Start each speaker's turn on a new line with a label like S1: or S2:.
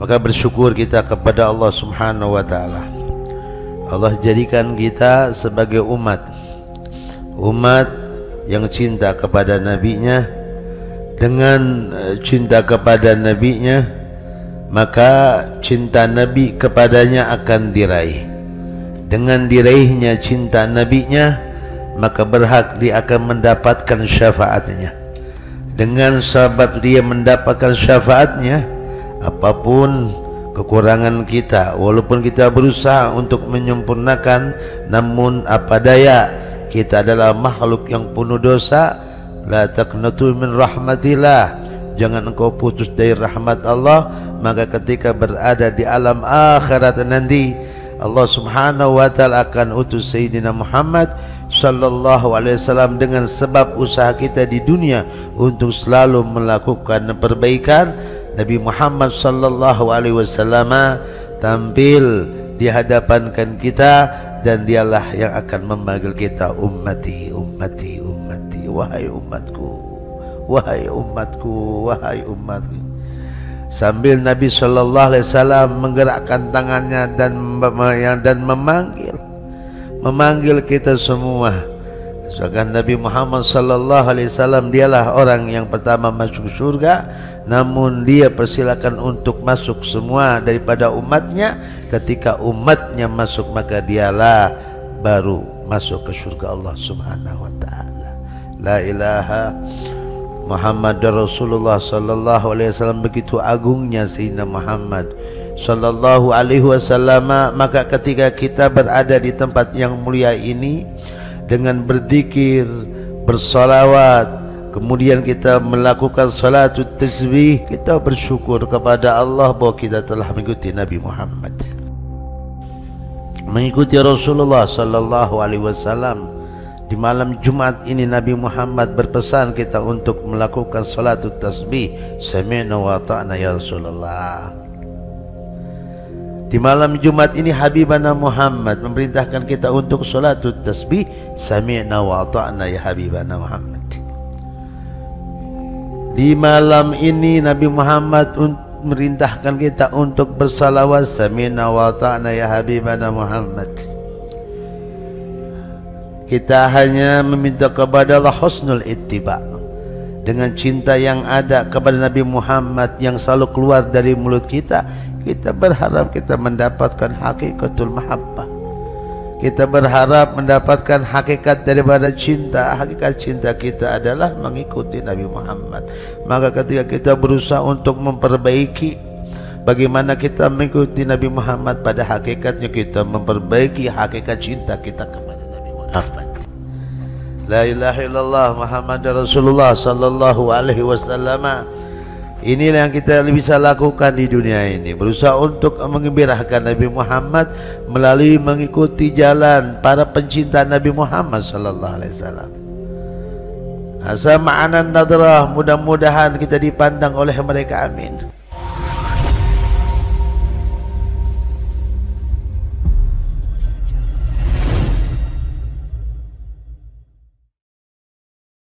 S1: Maka bersyukur kita kepada Allah Subhanahu wa ta'ala. Allah jadikan kita sebagai umat yang cinta kepada nabinya. Dengan cinta kepada nabinya, maka cinta nabi kepadanya akan diraih. Dengan diraihnya cinta nabinya, maka berhak dia akan mendapatkan syafaatnya. Dengan sebab dia mendapatkan syafaatnya, apapun kekurangan kita, walaupun kita berusaha untuk menyempurnakan, namun apa daya, kita adalah makhluk yang penuh dosa. La taqnatu min rahmatillah, jangan engkau putus dari rahmat Allah. Maka ketika berada di alam akhirat nanti, Allah Subhanahu wa ta'ala akan utus Sayyidina Muhammad sallallahu alaihi wasallam dengan sebab usaha kita di dunia untuk selalu melakukan perbaikan. Nabi Muhammad sallallahu alaihi wasallam tampil di hadapan kita, dan dialah yang akan memanggil kita ummati, ummati, ummati, wahai umatku, wahai umatku, wahai umatku. Sambil Nabi sallallahu alaihi wasallam menggerakkan tangannya dan memanggil kita semua. Sedangkan Nabi Muhammad sallallahu alaihi wasallam dialah orang yang pertama masuk surga, namun dia persilakan untuk masuk semua daripada umatnya. Ketika umatnya masuk, maka dialah baru masuk ke surga Allah Subhanahu wa ta'ala. La ilaha Muhammadur Rasulullah sallallahu alaihi wasallam. Begitu agungnya Sayyidina Muhammad sallallahu alaihi wasallam. Maka ketika kita berada di tempat yang mulia ini, dengan berzikir, bersalawat, kemudian kita melakukan salatul tasbih, kita bersyukur kepada Allah bahwa kita telah mengikuti Nabi Muhammad, mengikuti Rasulullah sallallahu alaihi wasallam. Di malam Jumat ini Nabi Muhammad berpesan kita untuk melakukan salatul tasbih, sami'na wa ata'na ya Rasulullah. Di malam Jumat ini Habibana Muhammad memerintahkan kita untuk salatul tasbih, sami'na wa ata'na ya Habibana Muhammad. Di malam ini Nabi Muhammad merintahkan kita untuk bersalawat, sami'na wa ata'na ya Habibana Muhammad. Kita hanya meminta kepada Allah husnul ittiba, dengan cinta yang ada kepada Nabi Muhammad yang selalu keluar dari mulut kita. Kita berharap kita mendapatkan hakikatul mahabbah. Kita berharap mendapatkan hakikat daripada cinta. Hakikat cinta kita adalah mengikuti Nabi Muhammad. Maka ketika kita berusaha untuk memperbaiki bagaimana kita mengikuti Nabi Muhammad, pada hakikatnya kita memperbaiki hakikat cinta kita kepada Nabi Muhammad. La ilaha illallah Muhammadur Rasulullah sallallahu alaihi wasallam. Inilah yang kita bisa lakukan di dunia ini, berusaha untuk menggembirakan Nabi Muhammad melalui mengikuti jalan para pencinta Nabi Muhammad sallallahu alaihi wasallam. Asa ma'anan nadrah, mudah-mudahan kita dipandang oleh mereka, amin.